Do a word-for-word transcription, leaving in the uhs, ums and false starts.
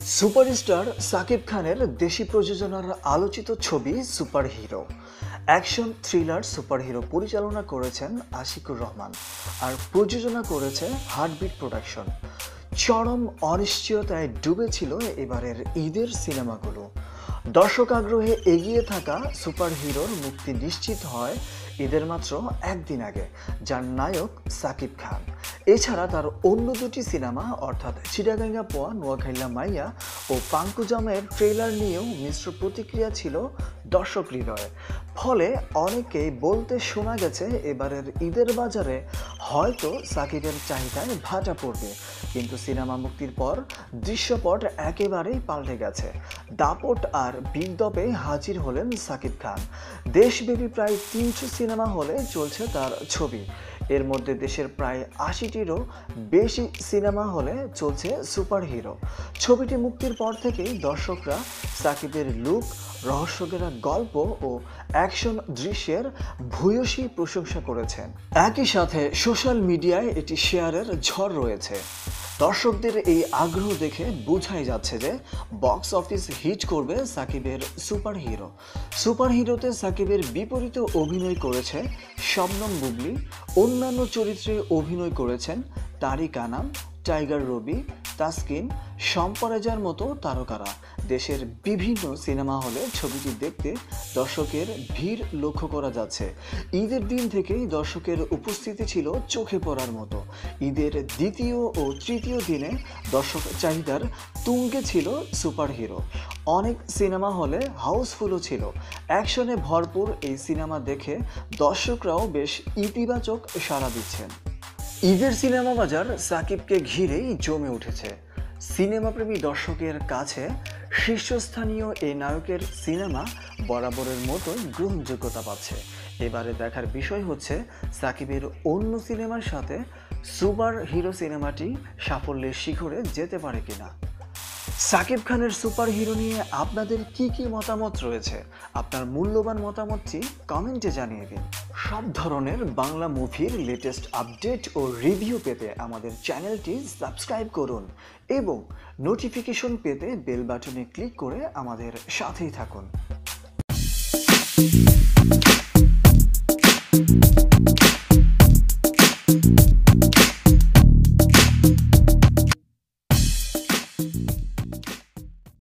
Superstar Shakib খানের দেশি প্রযোজনার আলোচিত ছবি super hero. Action thriller super hero পরিচালনা করেছেন আশিকুর রহমান আর প্রযোজনা করেছে হার্টবিট প্রোডাকশন। চরম অনিশ্চয়তায় ডুবেছিল এবারের ঈদের সিনেমাগুলো। দর্শক আগ্রহে এগিয়ে থাকা সুপার হিরোর মুক্তি নিশ্চিত হয় ঈদের মাত্র একদিন আগে, যার নায়ক সাকিব খান। এছাড়া তার অন্য দুটি সিনেমা অর্থাৎ চিটাগাঙ্গা পোয়া, নোয়াখাইলা মাইয়া ও পাঙ্কুজামের ট্রেলার নিয়েও মিশ্র প্রতিক্রিয়া ছিল দর্শক হৃদয়ে। ফলে অনেকেই বলতে শোনা গেছে এবারের ঈদের বাজারে হয়তো সাকিবের চাহিদায় ভাটা পড়বে। কিন্তু সিনেমা মুক্তির পর দৃশ্যপট একেবারেই পাল্টে গেছে। দাপট আর বিদ্যপে হাজির হলেন সাকিব খান। দেশব্যাপী প্রায় তিনশো সিনেমা হলে চলছে তার ছবি। এর মধ্যে দেশের প্রায় আশিটিরও বেশি সিনেমা হলে চলছে সুপার হিরো। ছবিটি মুক্তির পর থেকেই দর্শকরা সাকিবের লুক, রহস্যঘেরা গল্প ও অ্যাকশন দৃশ্যের ভূয়সী প্রশংসা করেছেন। একই সাথে সোশ্যাল মিডিয়ায় এটি শেয়ারের ঝড় রয়েছে। দর্শকদের এই আগ্রহ দেখে বোঝাই যাচ্ছে যে বক্স অফিস হিট করবে সাকিবের সুপার হিরো। সুপার হিরোতে সাকিবের বিপরীতে অভিনয় করেছে শবনম বুবলী। অন্যান্য চরিত্রে অভিনয় করেছেন তারিক আনাম, টাইগার রবি, তাসকিন, সম্পরাজার মতো তারকারা। দেশের বিভিন্ন সিনেমা হলে ছবিটি দেখতে দর্শকের ভিড় লক্ষ্য করা যাচ্ছে। ঈদের দিন থেকেই দর্শকের উপস্থিতি ছিল চোখে পড়ার মতো। ঈদের দ্বিতীয় ও তৃতীয় দিনে দর্শক চাহিদার তুঙ্গে ছিল সুপার হিরো। অনেক সিনেমা হলে হাউসফুলও ছিল। অ্যাকশনে ভরপুর এই সিনেমা দেখে দর্শকরাও বেশ ইতিবাচক সাড়া দিচ্ছেন। ঈদের সিনেমা বাজার সাকিবকে ঘিরেই জমে উঠেছে। সিনেমাপ্রেমী দর্শকের কাছে শীর্ষস্থানীয় এই নায়কের সিনেমা বরাবরের মতোই গ্রহণযোগ্যতা পাচ্ছে। এবারে দেখার বিষয় হচ্ছে সাকিবের অন্য সিনেমার সাথে সুপার হিরো সিনেমাটি সাফল্যের শিখরে যেতে পারে কিনা। সাকিব খানের সুপার হিরো নিয়ে আপনাদের কি কি মতামত রয়েছে? আপনার মূল্যবান মতামতটি কমেন্টে জানিয়ে দিন। সব ধরনের বাংলা মুভির লেটেস্ট আপডেট ও রিভিউ পেতে আমাদের চ্যানেলটি সাবস্ক্রাইব করুন এবং নোটিফিকেশন পেতে বেল বাটনে ক্লিক করে আমাদের সাথেই থাকুন।